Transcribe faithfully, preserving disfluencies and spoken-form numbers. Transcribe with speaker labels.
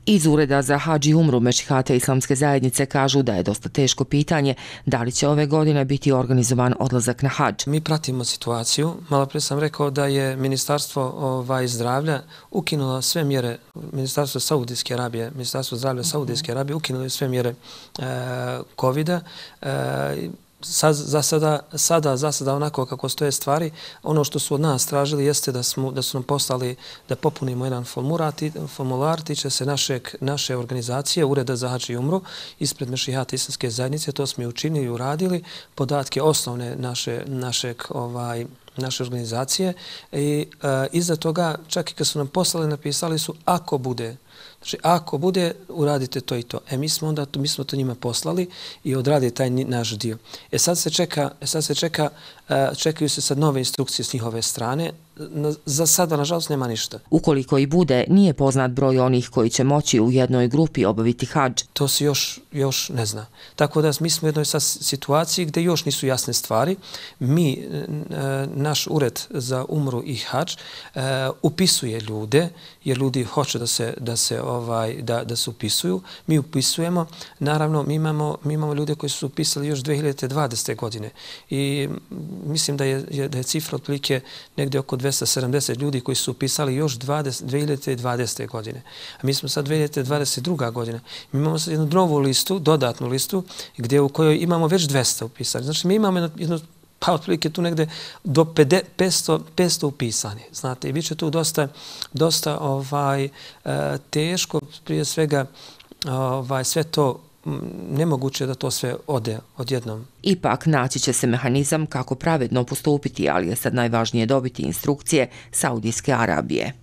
Speaker 1: Iz Ureda za hadž i umru Mešihata islamske zajednice kažu da je dosta teško pitanje da li će ove godine biti organizovan odlazak na hadž.
Speaker 2: Mi pratimo situaciju. Malo prije sam rekao da je Ministarstvo ovaj, zdravlja ukinulo sve mjere, Ministarstvo Saudijske Arabije, Ministarstvo zdravlja Saudijske Arabije ukinulo sve mjere e, kovida. E, Sad, za sada, sada, za sada onako kako stoje stvari, ono što su od nas tražili jeste da, smo, da su nam poslali da popunimo jedan formular, formular tiče se našeg, naše organizacije, Ureda za hadž i umru, ispred Mešihata islamske zajednice, to smo i učinili i uradili, podatke osnovne naše, našeg, ovaj, naše organizacije i e, iza toga, čak i kad su nam poslali, napisali su ako bude, znači ako bude, uradite to i to. E mi smo onda, mi smo to njima poslali i odradi taj naš dio. E sad se čeka, sad se čeka, čekaju se sad nove instrukcije s njihove strane. Za sada, nažalost, nema ništa.
Speaker 1: Ukoliko i bude, nije poznat broj onih koji će moći u jednoj grupi obaviti hadž.
Speaker 2: To se još, još ne zna. Tako da mi smo u jednoj situaciji gdje još nisu jasne stvari. Mi, naš ured za umru i hadž, upisuje ljude, jer ljudi hoće da se, da se, ovaj, da, da se upisuju. Mi upisujemo. Naravno, mi imamo, mi imamo ljude koji su upisali još dvije hiljade dvadesete. godine. I mislim da je, da je cifra otprilike negdje oko dvesta sedamdeset ljudi koji su upisali još dvije hiljade dvadesete. godine. A mi smo sad dvije hiljade dvadeset druga. godina. Mi imamo sad jednu novu listu, dodatnu listu, gdje u kojoj imamo već dvesta upisani. Znači mi imamo jednu, jednu pa otprilike tu negde do petsto upisani. Znate, i bit će tu dosta, dosta ovaj, teško, prije svega ovaj, sve to nemoguće da to sve ode odjednom.
Speaker 1: Ipak naći će se mehanizam kako pravedno postupiti, ali je sad najvažnije dobiti instrukcije Saudijske Arabije.